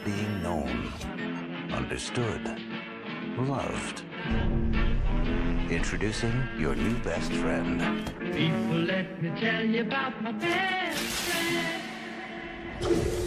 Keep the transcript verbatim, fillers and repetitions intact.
being known, understood, loved. Introducing your new best friend. People, let me tell you about my best friend.